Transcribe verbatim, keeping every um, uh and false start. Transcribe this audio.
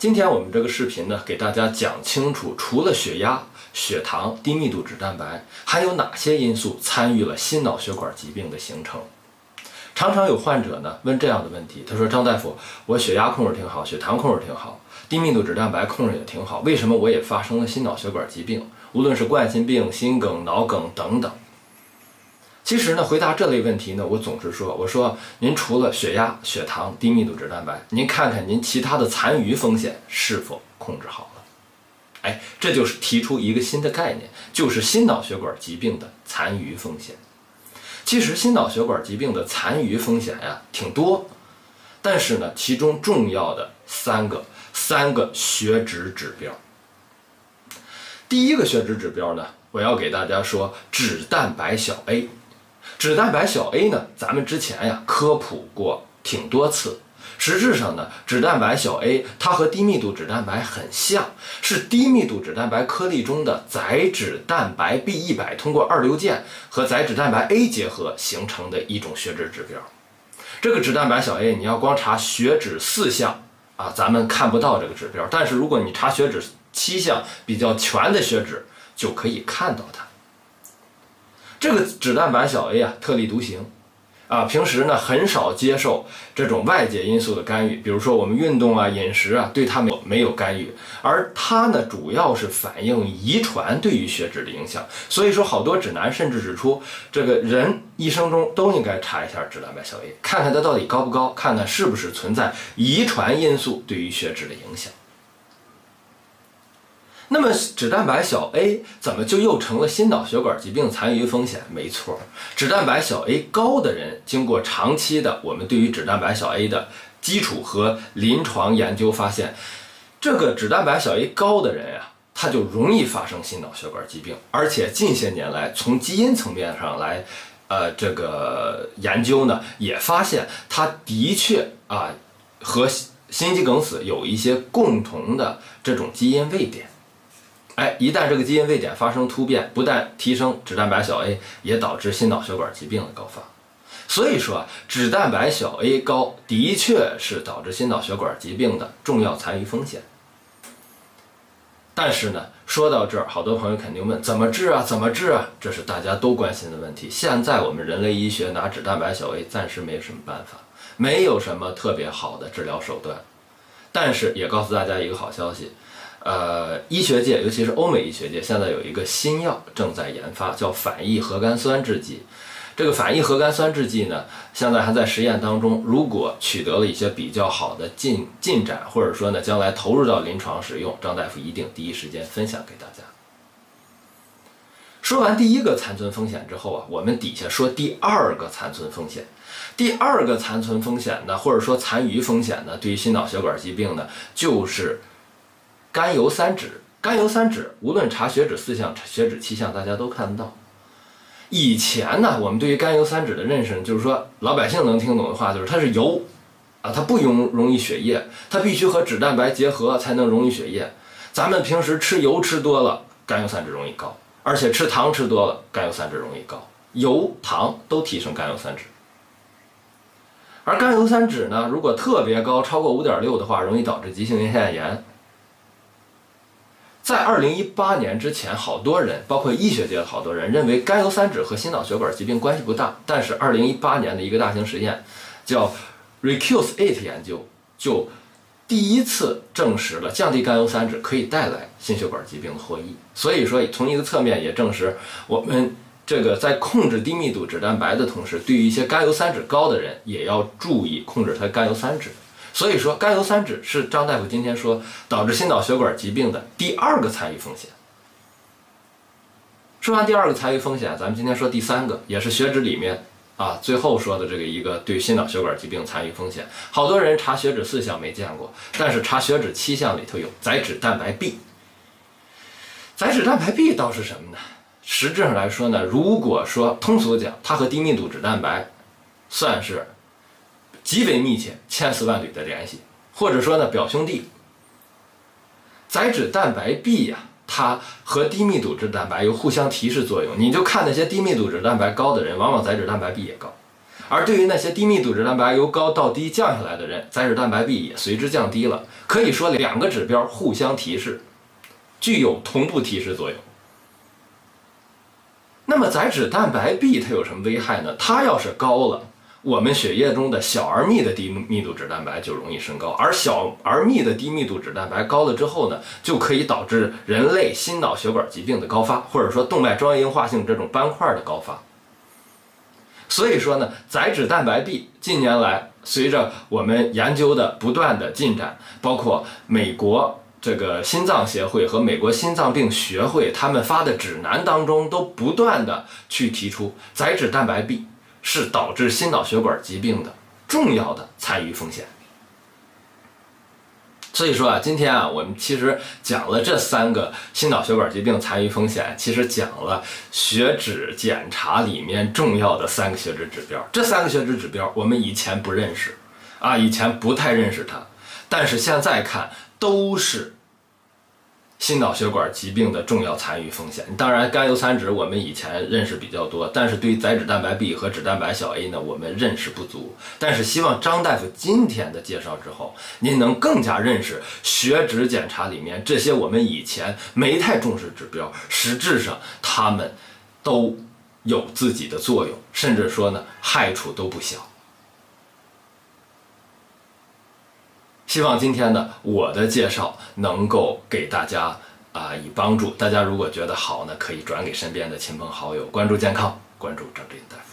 今天我们这个视频呢，给大家讲清楚，除了血压、血糖、低密度脂蛋白，还有哪些因素参与了心脑血管疾病的形成。常常有患者呢问这样的问题，他说：“张大夫，我血压控制挺好，血糖控制挺好，低密度脂蛋白控制也挺好，为什么我也发生了心脑血管疾病？无论是冠心病、心梗、脑梗等等。”其实呢，回答这类问题呢，我总是说，我说您除了血压、血糖、低密度脂蛋白，您看看您其他的残余风险是否控制好了。哎，这就是提出一个新的概念，就是心脑血管疾病的残余风险。其实心脑血管疾病的残余风险呀挺多，但是呢，其中重要的三个三个血脂指标。第一个血脂指标呢，我要给大家说脂蛋白小 A。脂蛋白小 A 呢，咱们之前呀科普过挺多次。实质上呢，脂蛋白小 A 它和低密度脂蛋白很像，是低密度脂蛋白颗粒中的载脂蛋白 B 一百 通过二硫键和载脂蛋白 A 结合形成的一种血脂指标。这个脂蛋白小 A 你要光查血脂四项啊，咱们看不到这个指标，但是如果你查血脂七项比较全的血脂，就可以看到它。这个脂蛋白小 A 啊，特立独行啊，平时呢很少接受这种外界因素的干预，比如说我们运动啊、饮食啊，对它没有没有干预，而它呢主要是反映遗传对于血脂的影响。所以说，好多指南甚至指出，这个人一生中都应该查一下脂蛋白小 A， 看看它到底高不高，看看是不是存在遗传因素对于血脂的影响。那么脂蛋白小 A 怎么就又成了心脑血管疾病残余风险？没错，脂蛋白小 A 高的人，经过长期的我们对于脂蛋白小 A 的基础和临床研究发现，这个脂蛋白小 A 高的人呀，他就容易发生心脑血管疾病，而且近些年来从基因层面上来，呃，这个研究呢，也发现它的确啊和心肌梗死有一些共同的这种基因位点。哎，一旦这个基因位点发生突变，不但提升脂蛋白小 A， 也导致心脑血管疾病的高发。所以说，脂蛋白小 A 高的确是导致心脑血管疾病的重要残余风险。但是呢，说到这儿，好多朋友肯定问，怎么治啊？怎么治啊？这是大家都关心的问题。现在我们人类医学拿脂蛋白小 A 暂时没有什么办法，没有什么特别好的治疗手段。但是也告诉大家一个好消息。呃，医学界，尤其是欧美医学界，现在有一个新药正在研发，叫反义核苷酸制剂。这个反义核苷酸制剂呢，现在还在实验当中。如果取得了一些比较好的进进展，或者说呢，将来投入到临床使用，张大夫一定第一时间分享给大家。说完第一个残存风险之后啊，我们底下说第二个残存风险。第二个残存风险呢，或者说残余风险呢，对于心脑血管疾病呢，就是甘油三酯。甘油三酯无论查血脂四项、血脂七项，大家都看得到。以前呢，我们对于甘油三酯的认识，就是说老百姓能听懂的话，就是它是油啊，它不溶溶于血液，它必须和脂蛋白结合才能溶于血液。咱们平时吃油吃多了，甘油三酯容易高，而且吃糖吃多了，甘油三酯容易高。油、糖都提升甘油三酯。而甘油三酯呢，如果特别高，超过 五点六 的话，容易导致急性腺炎。在二零一八年之前，好多人，包括医学界的好多人，认为甘油三酯和心脑血管疾病关系不大。但是二零一八年的一个大型实验，叫 Recuse eight 研究，就第一次证实了降低甘油三酯可以带来心血管疾病的获益。所以说，从一个侧面也证实，我们这个在控制低密度脂蛋白的同时，对于一些甘油三酯高的人，也要注意控制它甘油三酯。所以说，甘油三酯是张大夫今天说导致心脑血管疾病的第二个残余风险。说完第二个残余风险，咱们今天说第三个，也是血脂里面啊最后说的这个一个对心脑血管疾病残余风险。好多人查血脂四项没见过，但是查血脂七项里头有载脂蛋白 B。载脂蛋白 B 倒是什么呢？实质上来说呢，如果说通俗讲，它和低密度脂蛋白算是极为密切、千丝万缕的联系，或者说呢表兄弟。载脂蛋白 B 呀、啊，它和低密度脂蛋白有互相提示作用。你就看那些低密度脂蛋白高的人，往往载脂蛋白 B 也高。 而对于那些低密度脂蛋白由高到低降下来的人，载脂蛋白 B 也随之降低了。可以说两个指标互相提示，具有同步提示作用。那么载脂蛋白 B 它有什么危害呢？它要是高了，我们血液中的小而密的低密度脂蛋白就容易升高，而小而密的低密度脂蛋白高了之后呢，就可以导致人类心脑血管疾病的高发，或者说动脉粥样硬化性这种斑块的高发。所以说呢，载脂蛋白 B 近年来随着我们研究的不断的进展，包括美国这个心脏协会和美国心脏病学会他们发的指南当中，都不断的去提出载脂蛋白 B 是导致心脑血管疾病的重要的参与风险。所以说啊，今天啊，我们其实讲了这三个心脑血管疾病参与风险，其实讲了血脂检查里面重要的三个血脂指标。这三个血脂指标我们以前不认识啊，以前不太认识它，但是现在看都是心脑血管疾病的重要参与风险。当然甘油三酯我们以前认识比较多，但是对于载脂蛋白 B 和脂蛋白小 a 呢，我们认识不足。但是希望张大夫今天的介绍之后，您能更加认识血脂检查里面这些我们以前没太重视指标，实质上它们都有自己的作用，甚至说呢害处都不小。希望今天呢我的介绍能够给大家啊、呃、以帮助。大家如果觉得好呢，可以转给身边的亲朋好友。关注健康，关注张志云大夫。